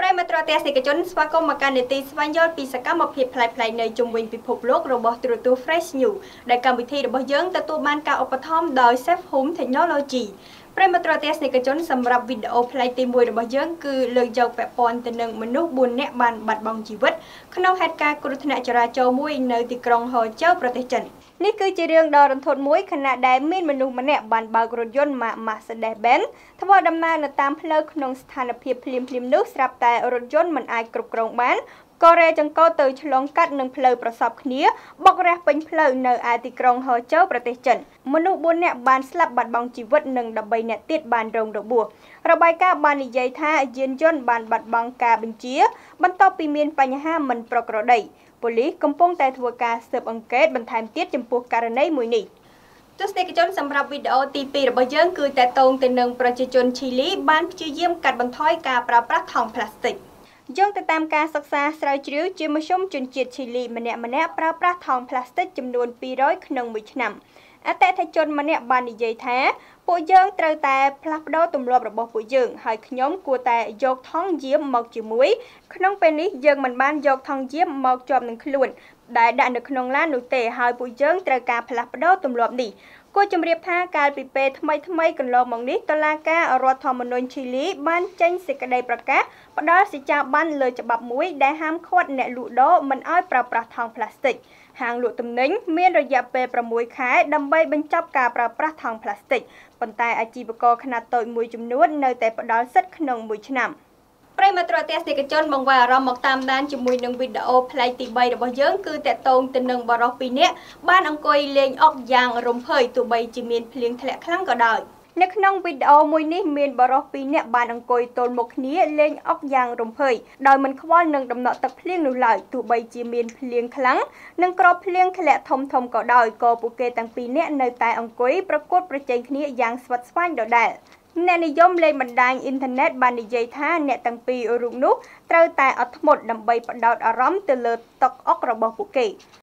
យមិត្តរទេសនិកជនស្វាគមន៍មកកាន់នីតិស្វែងយល់ពីសកម្មភាពផ្លែៗនៅជុំវិញពិភពលោករបស់ទូរទស្សន៍ Fresh News ដែលកម្មវិធីរបស់យើងទទួលបានការឧបត្ថម្ភដោយ Safe Home Technology ប្រិយមិត្តរទេសនិកជនសម្រាប់វីដេអូផ្លែទី1របស់យើងគឺលើកយកពាក់ព័ន្ធទៅនឹងមនុស្ស4នាក់បានបាត់បង់ជីវិតក្នុងហេតុការណ៍គ្រោះថ្នាក់ចរាចរណ៍មួយនៅទីក្រុងហូជើប្រទេសចិននេះគឺជារឿងដ៏រន្ធត់មួយខណៈដែលមានមនុស្សម្នាក់បានបើករថយន្តម៉ាក Mercedes-Benz ធ្វើដំណើរនៅតាមផ្លូវក្នុងស្ថានភាពភ្លាមៗនោះស្រាប់តែរថយន្តមិនអាចគ្រប់គ្រងបានក៏រែចង្កូតទៅឆ្លងកាត់នឹងផ្លូវប្រសពគ្នាបុករះពេញផ្លូវនៅឯទីក្រុងហូជើប្រទេសចិនមនុស្ស4នាក់បានស្លាប់បាត់បង់ជីវិតនិង13នាក់ទៀតបានរងរបួសរបាយការណ៍បាននិយាយថាយានយន្តបានបាត់បង់ការបញ្ជាបន្ទាប់ពីមានបញ្ហាមិនប្រក្រតីប៉ូលីសកំពុងតែធ្វើការស៊ើបអង្កេតបន្ថែមទៀតចំពោះករណីមួយនេះទស្សនិកជនសម្រាប់វីដេអូទី2របស់យើងគឺតកតងទៅនឹងប្រជាជនឈីលីបានព្យាយាមកាត់បន្ថយការប្រើប្រាស់ថង់ប្លាស្ទិកយោងទៅតាមការសិក្សាស្រាវជ្រាវជាមធ្យមជនជាតិឈីលីម្នាក់ប្រើប្រាស់ថង់ប្លាស្ទិកចំនួន200ក្នុងមួយឆ្នាំអតិថិជនម្នាក់បាននិយាយថាពួកយើងត្រូវតែផ្លាស់ប្ដូរទម្លាប់របស់ពួកយើងហើយខ្ញុំគួរតែយកថង់យាមមកជាមួយក្នុងពេលនេះយើងមិនបានយកថង់យាមមកជាប់នឹងខ្លួនដែលដាក់នៅក្នុងឡាននោះទេហើយពួកយើងត្រូវការផ្លាស់ប្ដូរទម្លាប់នេះគួរជម្រាបថាកាលពីពេលថ្មីកន្លងមកនេះតុលាការរដ្ឋធម្មនុញ្ញឈីលីបានចេញសេចក្តីប្រកាសផ្ដល់សេចក្ដីប័ណ្ណលើច្បាប់មួយដែលហាមឃាត់អ្នកលក់ដូរមិនឲ្យប្រើប្រាស់ថង់ប្លាស្ទិកហាងលក់ទំនិញមានរយៈពេល6ខែដើម្បីបញ្ចប់ការប្រើប្រាស់ថង់ប្លាស្ទិកប៉ុន្តែអាជីវករខ្នាតតូចមួយចំនួននៅតែផ្ដល់សិទ្ធិក្នុងមួយឆ្នាំប្រិយមិត្តរទេសនិកជនបង្វែរអារម្មណ៍មកតាមដានជាមួយនឹងវីដេអូផ្លែកទី3របស់យើងគឺតកតងទៅនឹងបរិសុទ្ធ2នាក់បានអង្គុយលេងអុកយ៉ាងរំភើយទោះបីជាមានភ្លៀងធ្លាក់ខ្លាំងក៏ដោយនៅក្នុងវីដេអូមួយនេះមានបរិសុទ្ធ2នាក់បានអង្គុយទល់មុខគ្នាលេងអុកយ៉ាងរំភើយដោយមិនខ្វល់នឹងដំណក់ទឹកភ្លៀងនោះឡើយទោះបីជាមានភ្លៀងខ្លាំងនិងគ្រាប់ភ្លៀងធ្លាក់ធំក៏ដោយក៏ពួកគេទាំងពីរនាក់នៅតែអង្គុយប្រកួតប្រជែងគ្នាយ៉ាងស្វិតស្វាញដដែលអ្នកនិយមលេងបណ្ដាញអ៊ីនធឺណិតបាននិយាយថាអ្នកទាំងពីររូបនោះត្រូវតែអត់ធ្មត់ដើម្បីផ្ដោតអារម្មណ៍ទៅលើតុកអុករបស់ពួកគេ